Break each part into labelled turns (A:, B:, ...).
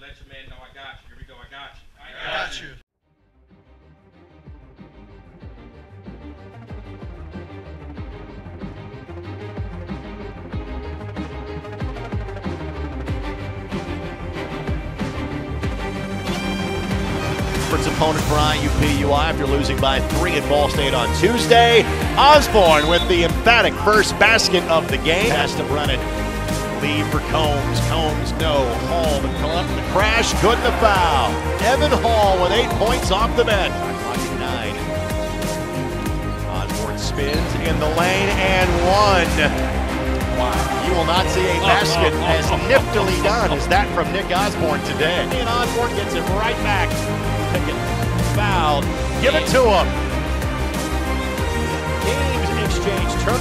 A: let your man know I got you. Here we go. I got you.
B: I got you.
C: Opponent for iupui after losing by 3 at Ball State on Tuesday. Osborne with the emphatic first basket of the game. Has to run it. Lead for Combs. Combs, no. Hall, the crash, couldn't have fouled. Evan Hall with 8 points off the bench. 9. Osborne spins in the lane and one. Wow. You will not see a basket as niftily done as that from Nick Osborne today. And Osborne gets it right back. Pickett fouled. Give it to him. Games exchange turn.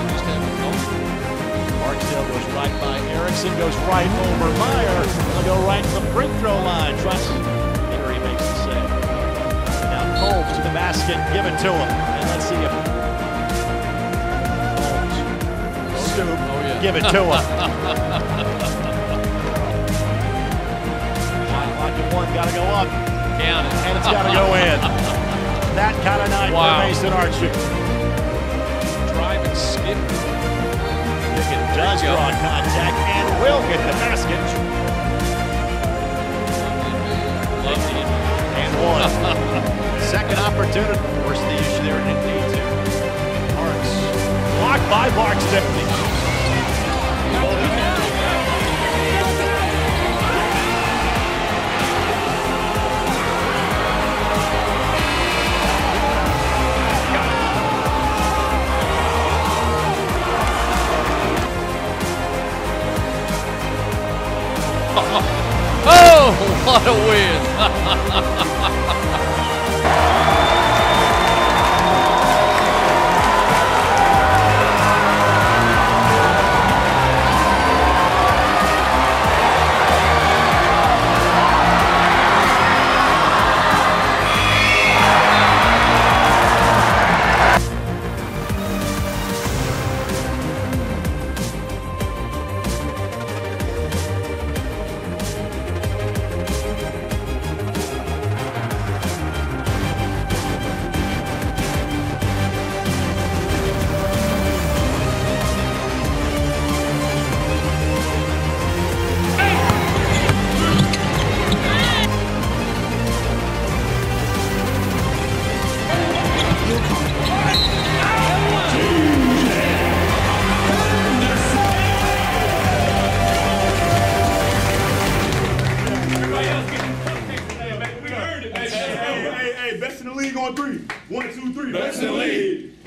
C: Marksdale goes right by Erickson, goes right over Meyer. They'll go right to the free throw line. Trust. Henry makes the save. Now Combs to the basket. Give it to him. And let's see if Combs. Scoop. Oh, yeah. Give it to him. Shot clock at 1. Got to go up. And it's got to go in. That kind of night for Mason Archie.
D: Drive and skip.
C: Pickett does draw contact and will get the basket. And one. Second opportunity. Force the issue there in D2. Parks. Blocked by Parks.
D: Oh, what a win!
E: Best in the league on 3. 1, 2, 3. Best in the league.